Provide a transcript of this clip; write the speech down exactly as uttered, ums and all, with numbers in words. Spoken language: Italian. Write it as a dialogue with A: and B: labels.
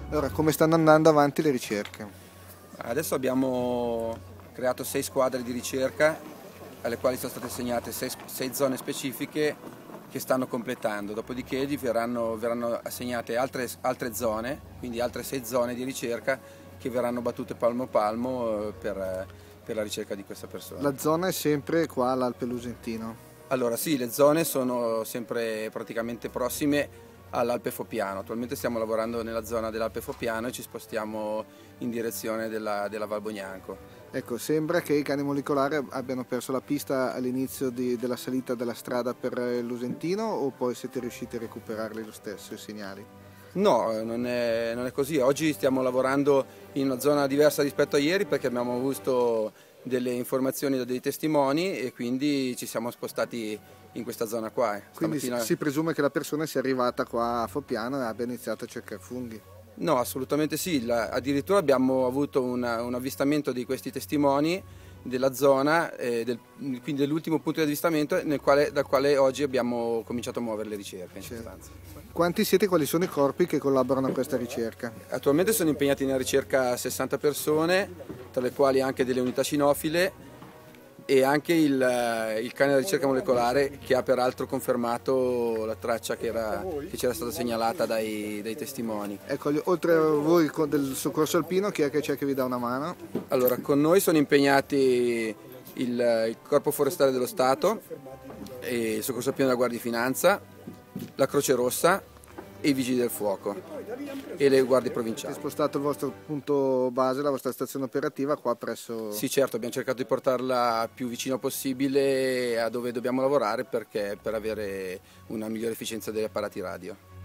A: Allora, come stanno andando avanti le ricerche?
B: Adesso abbiamo creato sei squadre di ricerca alle quali sono state assegnate sei, sei zone specifiche che stanno completando, dopodiché gli verranno, verranno assegnate altre, altre zone, quindi altre sei zone di ricerca che verranno battute palmo a palmo per, per la ricerca di questa persona.
A: La zona è sempre qua all'Alpe Lusentino.
B: Allora sì, le zone sono sempre praticamente prossime all'Alpe Fopiano. Attualmente stiamo lavorando nella zona dell'Alpe Fopiano e ci spostiamo in direzione della, della Val Bognanco.
A: Ecco, sembra che i cani molecolari abbiano perso la pista all'inizio della salita della strada per il Lusentino, o poi siete riusciti a recuperarli lo stesso, i segnali?
B: No, non è, non è così. Oggi stiamo lavorando in una zona diversa rispetto a ieri perché abbiamo avuto delle informazioni da dei testimoni e quindi ci siamo spostati in questa zona qua.
A: Quindi
B: Stamattina...
A: si presume che la persona sia arrivata qua a Fopiano e abbia iniziato a cercare funghi?
B: No, assolutamente sì. La, addirittura abbiamo avuto una, un avvistamento di questi testimoni della zona, eh, del, quindi dell'ultimo punto di avvistamento nel quale, dal quale oggi abbiamo cominciato a muovere le ricerche. In
A: Certo. Quanti siete? Quali sono i corpi che collaborano a questa ricerca?
B: Attualmente sono impegnati nella ricerca sessanta persone, tra le quali anche delle unità cinofile e anche il, il cane della ricerca molecolare, che ha peraltro confermato la traccia che, era, che c'era stata segnalata dai, dai testimoni.
A: Ecco, oltre a voi del soccorso alpino, chi è che c'è che vi dà una mano?
B: Allora, con noi sono impegnati il, il Corpo Forestale dello Stato, e il Soccorso Alpino della Guardia di Finanza, la Croce Rossa e i Vigili del Fuoco e le guardie provinciali.
A: Avete spostato il vostro punto base, la vostra stazione operativa qua presso...
B: Sì, certo, abbiamo cercato di portarla più vicino possibile a dove dobbiamo lavorare perché, per avere una migliore efficienza degli apparati radio.